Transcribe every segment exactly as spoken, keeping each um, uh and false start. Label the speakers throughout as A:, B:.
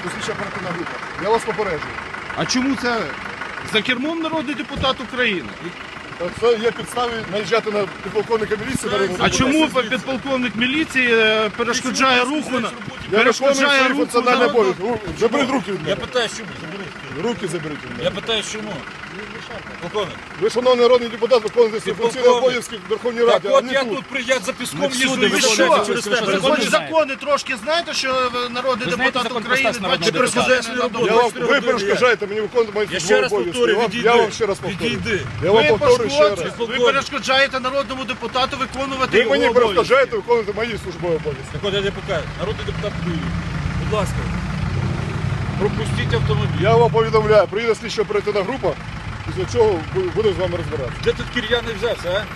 A: слідча оперативна група. Я вас попереджую.
B: А чому це за кермом народний депутат України?
A: Це є підстави наїжджати на підполковника міліції.
B: А чому підполковник міліції е, перешкоджає руху на
A: Я виконую
B: перешкоджає
A: свої
B: руху
A: функціональні
B: народного...
A: обов'язки. Заберіть руки від
C: Я
A: мене.
C: питаю, чому? Заберіть.
A: Руки заберіть від мене.
C: Я питаю, чому? Полковник.
A: Ви, шановний народний депутат, виконуєте свої функційні
C: Полковник.
A: обов'язки в Верховній
C: Так
A: Раді, а
C: от
A: не
C: я
A: тут.
C: тут приїжджаю за піском
B: Ви
C: їжджу.
B: ви що?
C: через тебе.
B: Ви хоч
C: Закони
B: закони трошки знаєте, що народний депутат України двадцять чотири
C: перешкоджаєш
B: години
C: мені
B: на
C: роботу.
A: Я вам,
B: добу.
A: ви перешкоджаєте мені виконувати мої
C: Я ще
A: службові
C: раз
A: обов'язки.
C: повторюю,
A: Я вам-
C: відійди.
A: Я вам ще раз повторюю.
C: Відійди.
A: Я вам
B: Ви,
A: повторюю ще раз.
B: пошкоджуєте, ви перешкоджаєте народному депутату виконувати
A: Ви
B: його
A: мені
B: обов'язки.
A: перешкоджаєте виконувати мої службові обов'язки.
C: Так от я не покажу. Народний депутат Дуйлів. Будь ласка. Пропустіть автомобіль.
A: Я вам повідомляю, приїде слідча оперативна група, після чого буду з вами розбиратися.
C: Де тут Кир'яний взявся, а?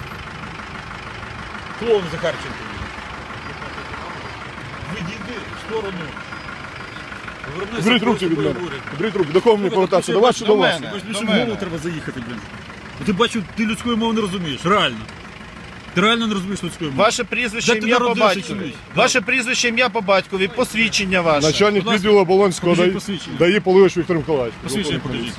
C: Клоун Захарченко. Відійди в сторону. Повернися,
A: Беріть руки
C: просто
A: від мене.
C: поговоримо.
A: Беріть руки. До кого мені повертатися? До вас чи до вас?
B: мене.
C: Бачиш,
B: До
C: що в
B: мене.
C: мову треба заїхати, блін. Бо ти бачу, ти людської мови не розумієш, реально. Ти реально не розумієш людської мови.
B: Ваше прізвище,
C: Де ти
B: ім'я по
C: народився,
B: батькові.
C: чоловік?
B: Ваше прізвище, ім'я по батькові, посвідчення ваше.
A: Начальник
C: Будь ласка,
A: відділу Оболонського
C: покажіть
A: ДАІ,
C: посвідчення.
A: ДАІ Полович Віктор Миколаївич.
C: Посвідчення покажіть.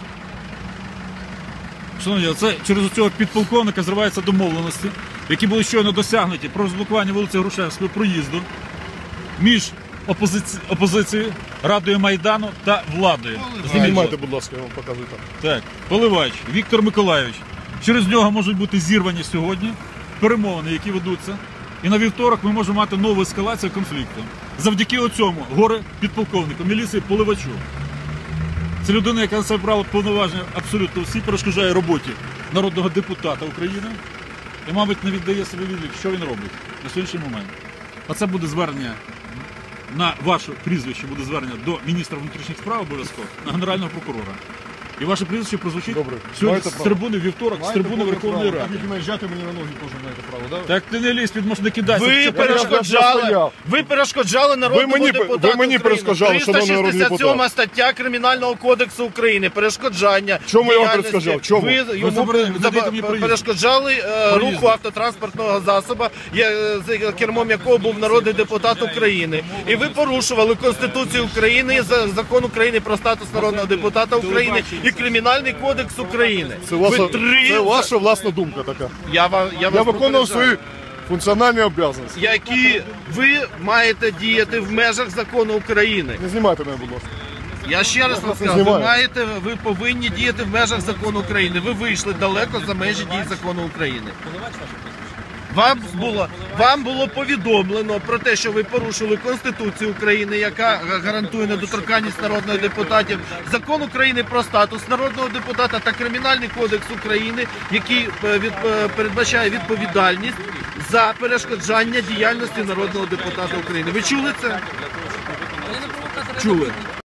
C: Шановні, це через цього підполковника зриваються домовленості, які були щойно досягнуті про розблокування вулиці Грушевської проїзду між опозиці... опозицією, Радою Майдану та владою.
A: Знімайте, будь ласка, я вам показую там.
C: Так, Поливач Віктор Миколайович. Через нього можуть бути зірвані сьогодні перемовини, які ведуться. І на вівторок ми можемо мати нову ескалацію конфлікту. Завдяки оцьому горе підполковнику міліції Поливачу. Це людина, яка на себе брала повноваження абсолютно всі, перешкоджає роботі народного депутата України і, мабуть, не віддає собі відлік, що він робить на сьогоднішній момент. А це буде звернення на ваше прізвище, буде звернення до міністра внутрішніх справ обов'язково, на генерального прокурора. І ваше прізвище прозвучить
A: Добре.
C: сьогодні
A: Маєте
C: з
A: право.
C: трибуни вівторок, з трибуни Верховної Ради.
A: Так як наїжджати мені на ноги теж маєте право, так?
C: Так ти не лізь, під можна не кидайся.
B: Ви
C: Це
A: я
B: перешкоджали,
A: стояв.
B: ви перешкоджали народному
A: Ви мені-
B: депутату
A: ви мені
B: України.
A: перешкоджали, шановний народний
B: триста шістдесят сьома
A: депутат.
B: стаття Кримінального кодексу України. Перешкоджання.
A: Чому я вам
B: діяльності.
A: перешкоджав? Чому?
B: Ви
C: Ви
B: йому
C: заборонили,
B: заба-
C: дадите мені проїзд.
B: перешкоджали е,
C: Проїзд.
B: руху автотранспортного засобу, є- за кермом якого був народний депутат України. І ви порушували Конституцію України, за- закон України про статус народного депутата України і Кримінальний кодекс України.
A: Це ваша,
B: Ви три-
A: це ваша власна думка така.
B: Я, ва- я,
A: Я
B: вас
A: виконував свої
B: попереджаю.
A: функціональні обов'язки.
B: Які ви маєте діяти в межах закону України.
A: Не знімайте мене, будь ласка.
B: Я ще раз вам
A: не
B: скажу, ви
A: знімаю.
B: маєте, ви повинні діяти в межах закону України. Ви вийшли далеко за межі дій закону України. Вам було, вам було повідомлено про те, що ви порушили Конституцію України, яка гарантує недоторканність народних депутатів, закон України про статус народного депутата та Кримінальний кодекс України, який е, від, е, передбачає відповідальність за перешкоджання діяльності народного депутата України. Ви чули це? Чули.